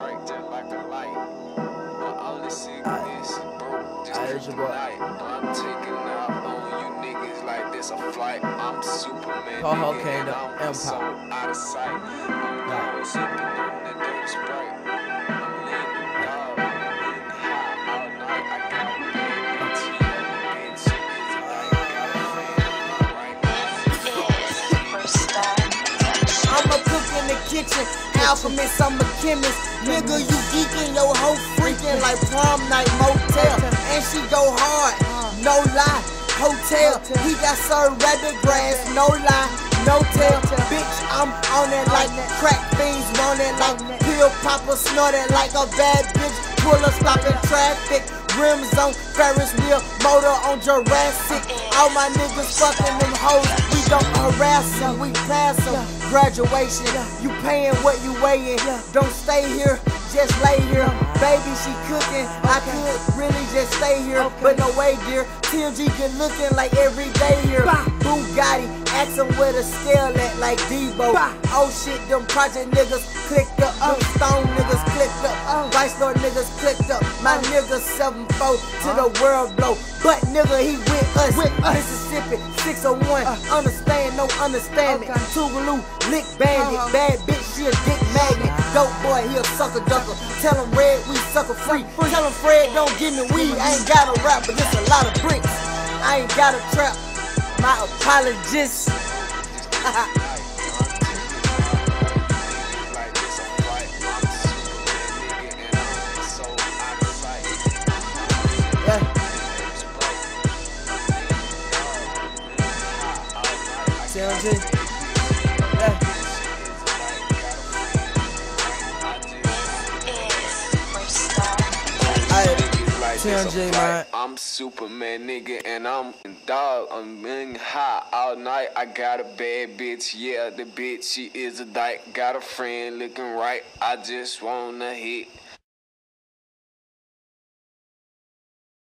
Right just like a light. The only sickness broke just tonight. I'm taking off on you niggas like this a flight. I'm Superman, nigga, and I'm so out of sight. I'm down sipping on that dope Sprite. I'm leaning dog, I'm high all night. I got a bad bitch, yeah, the bitch is a dyke. Got a friend, right? I'm a cook in the kitchen, alchemist, I'm a chemist. Nigga, you geeking, your hoe freaking like prom night motel. And she go hard, no lie, hotel. He got served rabbit grass, no lie, no tell. Bitch, I'm on it like crack fiends, want it like pill popper, snort it like a bad bitch. Pull up, stop in traffic. Rims on Ferris wheel, motor on Jurassic. All my niggas fucking them hoes. We don't harass them, we pass them. Graduation, you paying what you weighing. Don't stay here, just lay here. Baby, she cooking. I could really just stay here, but no way, dear. TMG good looking like every day here. Boogotti, ask them where the scale at like Debo. Oh shit, them project niggas clicked up. Stone niggas clicked up. Vice Lord niggas clicked up. My niggas 7-4 to the world blow. But nigga, he with us. Mississippi, 601. Understand, no understanding. Tougaloo, lick bandit. Bad bitch, she a dick magnet. Dope boy, he a sucker ducker. Tell him Red, we sucker free. Tell him Fred, don't give me weed. I ain't got a rap, but this a lot of bricks. I ain't got a trap. My apologies. TMG, man. I'm Superman, nigga, and I'm dog. I'm in high all night. I got a bad bitch, yeah, the bitch, she is a dyke. Got a friend looking right. I just wanna hit.